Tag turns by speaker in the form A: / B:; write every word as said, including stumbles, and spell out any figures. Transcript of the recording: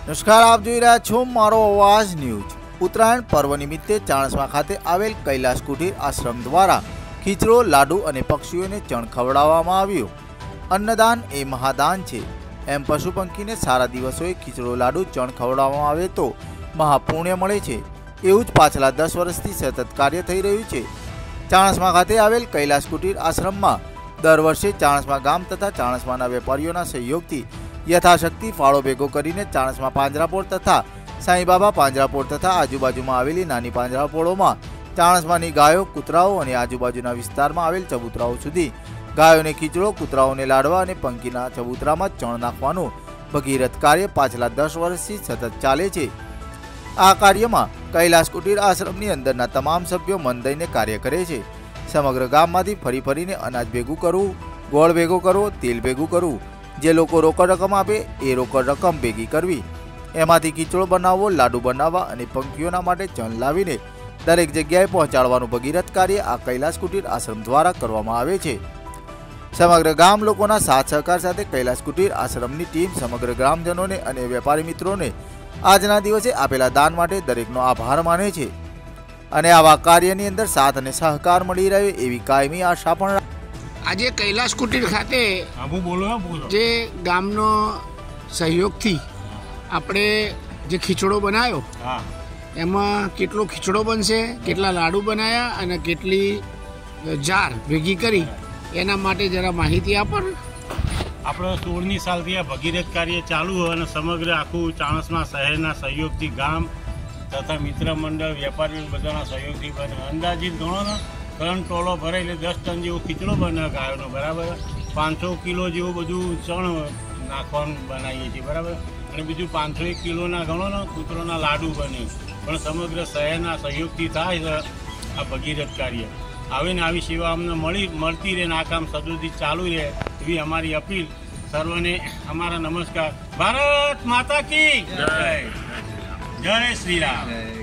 A: નમસ્કાર, આપ જોઈ રહ્યા છો મારો અવાજ ન્યૂઝ। ઉત્તરાયણ પર્વ નિમિત્તે ચાણસ્મા ખાતે આવેલ કૈલાસ કુટીર આશ્રમ દ્વારા ખીચડો, લાડુ અને પક્ષીઓને ચણ ખવડાવવામાં આવ્યો। અન્નદાન એ મહાદાન છે, એમ પશુ પંખીને સારા દિવસોએ ખીચડો, લાડુ, ચણ ખવડાવવામાં આવે તો મહાપુણ્ય મળે છે। એવું જ પાછલા દસ વર્ષથી સતત કાર્ય થઈ રહ્યું છે। ચાણસ્મા ખાતે આવેલ કૈલાસ કુટીર આશ્રમમાં દર વર્ષે ચાણસ્મા ગામ તથા ચાણસ્માના વેપારીઓના સહયોગથી યથાશક્તિ ફાળો ભેગો કરીને ચાણસ્મા પાંજરાપોળ તથા સાંઈબાબા પાંજરાપોળ તથા આજુબાજુમાં આવેલી નાની પાંજરાપોળોમાં ચાણસ્માની ગાયો, કૂતરાઓ અને આજુબાજુના વિસ્તારમાં આવેલ ચબૂતરાઓ સુધી ગાયોને ખીચડો, કૂતરાઓને લાડવા અને પંખીના ચબૂતરામાં ચણ નાખવાનું ભગીરથ કાર્ય પાછલા દસ વર્ષથી સતત ચાલે છે। આ કાર્યમાં કૈલાસ કુટીર આશ્રમની અંદરના તમામ સભ્યો મન દઈને કાર્ય કરે છે। સમગ્ર ગામમાંથી ફરી ફરીને અનાજ ભેગું કરવું, ગોળ ભેગો કરવો, તેલ ભેગું કરવું, જે લોકો રોકડ રકમ આપે એ રોકડ રકમ ભેગી કરવી, એમાંથી ખીચડો બનાવવો, લાડુ બનાવવા અને પંખીઓના માટે ચણ લાવીને દરેક જગ્યાએ પહોંચાડવાનું ભગીરથ કાર્ય આ કૈલાસ કુટીર આશ્રમ દ્વારા કરવામાં આવે છે। સમગ્ર ગામ લોકોના સાથ સહકાર સાથે કૈલાસ કુટીર આશ્રમની ટીમ સમગ્ર ગ્રામજનોને અને વેપારી મિત્રોને આજના દિવસે આપેલા દાન માટે દરેકનો આભાર માને છે અને આવા કાર્યની અંદર સાથ અને સહકાર મળી રહે એવી કાયમી આશા પણ।
B: આજે કૈલાસ કુટીર ખાતે જે ગામનો સહયોગથી આપણે જે ખીચડો બનાવ્યો એમાં કેટલો ખીચડો બનશે, કેટલા લાડુ બનાવ્યા અને કેટલી જાર ભેગી કરી એના માટે જરા માહિતી આપો ને।
C: આપણે સોળની સાલથી આ ભગીરથ કાર્ય ચાલુ હોય અને સમગ્ર આખું ચાણસ્મા શહેરના સહયોગથી ગામ તથા મિત્ર મંડળ, વેપારીઓ બધાના સહયોગથી બને। અંદાજિત ગણો ને ત્રણ ટોલો ભરે એટલે દસ ટન જેવો ખીચડો બને ગાયોનો, બરાબર। પાંચસો કિલો જેવું બધું ચણ નાખવાનું બનાવીએ છીએ, બરાબર। અને બીજું પાંચસો એક કિલોના ગણો ને કૂતરોના લાડુ બને, પણ સમગ્ર શહેરના સહયોગથી થાય છે આ ભગીરથ કાર્ય। આવીને આવી સેવા અમને મળી મળતી રહે ને આ કામ સદુથી ચાલુ રહે એવી અમારી અપીલ। સર્વને અમારા નમસ્કાર। ભારત માતા કી જય, જય શ્રી રામ।